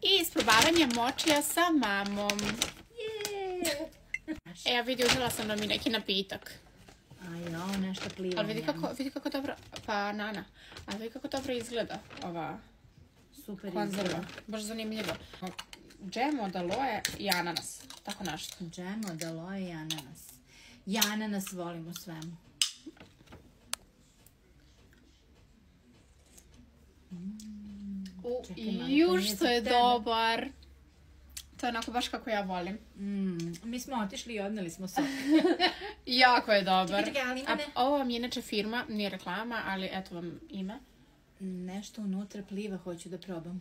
I isprobavanje močija sa mamom. Evo vidi, uzela sam da mi neki napitak. Ajao, nešto pliva. Ali vidi kako dobro, pa Nana, ali vidi kako dobro izgleda ova konzerva. Baš zanimljivo. Džem od aloe i ananas, tako nešto. Džem od aloe i ananas. Ja ananas volim u svemu. Juž, to je dobar. To je onako baš kako ja volim. Mi smo otišli i odneli smo sok. Jako je dobar. Čekaj, ali ima ovo vam je inače firma, nije reklama, ali eto vam ime. Nešto unutra pliva, hoću da probam.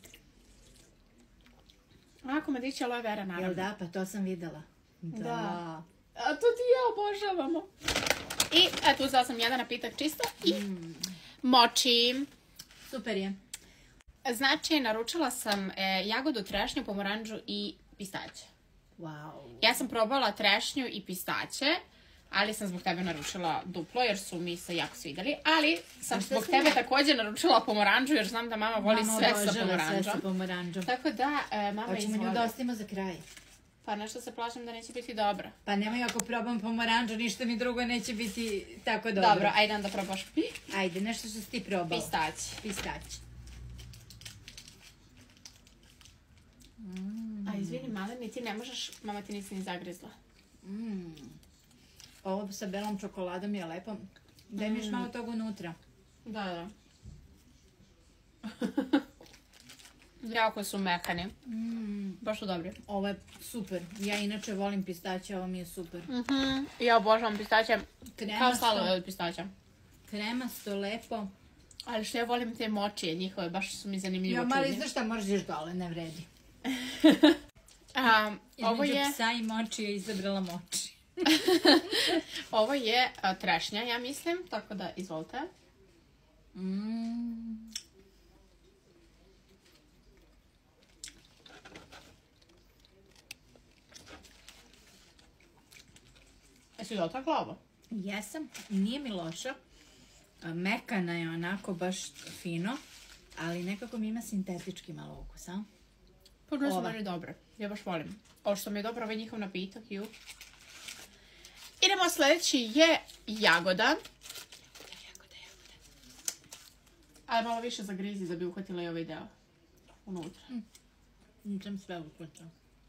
Komadići aloe vera, naravno. Jel da, pa to sam videla. Da. A to ti ja obožavamo. I eto, uzela sam jedan napitak čisto i moči. Super je. Znači, naručila sam jagodu, trešnju, pomoranđu i pistaće. Wow. Ja sam probala trešnju i pistaće, ali sam zbog tebe naručila duplo jer su mi se jako svidjeli. Ali sam zbog tebe također naručila pomoranđu jer znam da mama voli sve sa pomoranđom. Tako da, mama izvoli. Hoćemo nju da ostavimo za kraj. Pa nešto se plašim da neće biti dobro. Pa nemoj, ako probam pomoranđu, ništa mi drugo neće biti tako dobro. Dobro, ajde onda probaš. Ajde, nešto što si ti probala. Pistać. A izvini, maleni, ti ne možeš, mama ti nisi ni zagrizla. Ovo sa belom čokoladom je lepo. Daj mi još malo toga unutra. Da. Jako su mekani. Baš su dobri. Ovo je super. Ja inače volim pistaće, ovo mi je super. Ja obožavam pistaće. Kao sladoled od pistaća. Kremasto, lepo. Ali što ja volim te močije njihove, baš su mi zanimljivo čudni. Jo, mali, znaš šta, možeš još dole, ne vredi. Između psa i moči je izabrala moči. Ovo je trešnja, ja mislim, tako da izvolite. Jesi dotakla ovo? Jesam, nije mi loša. Mekana je onako baš fino, ali nekako mi ima sintetički malo ukus, a? Puno su meni dobre, ja baš volim. Ovo što mi je dobro, ovaj njihov napitak, Idemo, sljedeći je jagoda. Ali malo više zagrizi da bi uhvatila i ovaj deo unutra. Nisam sve uhvatila.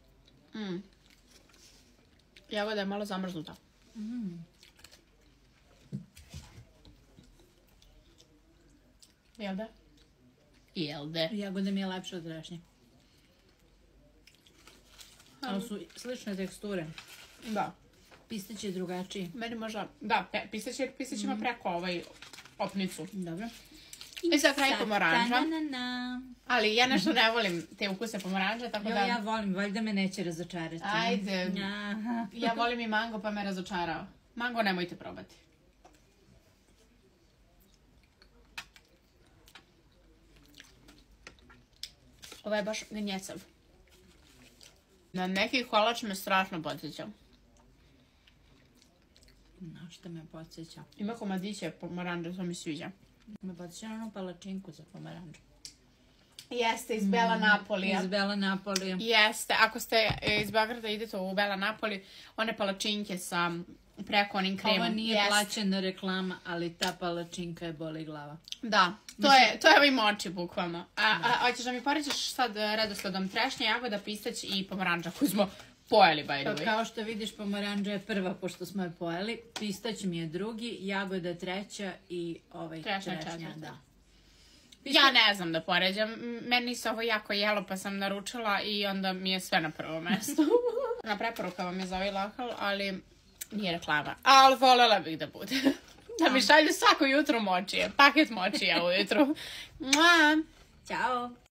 Jagoda je malo zamrznuta. Jel da? Jagoda mi je lepša od trešnje. Ali su slične teksture. Da. Pistać je drugačiji. Meni možda, da, pistać ima preko opnicu. Dobro. I za kraj pomoranđa. Ali ja nešto ne volim te ukuse pomoranđa, tako da... Ja volim, valjda me neće razočarati. Ajde, ja volim i mango pa me razočarao. Mango nemojte probati. Ovo je baš gnjecav. Na neki kolač me strašno podsjeća. Na što me podsjeća? Ima komadiće pomoranđa, to mi sviđa. Me podsjeća na onu palačinku za pomoranđu. Jeste, iz Bela Napolija. Iz Bela Napolija. Jeste, ako ste iz Beograda idete u Bela Napoli, one palačinke sa preko onim kremom. Ovo nije plaćena reklama, ali ta palačinka je boli glava. Da, to je ovaj moči bukvalno. Hoćeš da mi poređeš sad redosledom trešnja, jagoda, pistać i pomoranđa koju smo pojeli, by the way. Kao što vidiš, pomoranđa je prva pošto smo je pojeli, pistać mi je drugi, jagoda treća i trešnja, da. Ja ne znam da poređam, meni se ovo jako jelo pa sam naručila i onda mi je sve na prvo mesto. Na preporuka vam je za ovaj lokal, ali nije reklama. Ali voljela bih da bude. Da mi šalju svako jutro močije, paket močija ujutru. Ćao!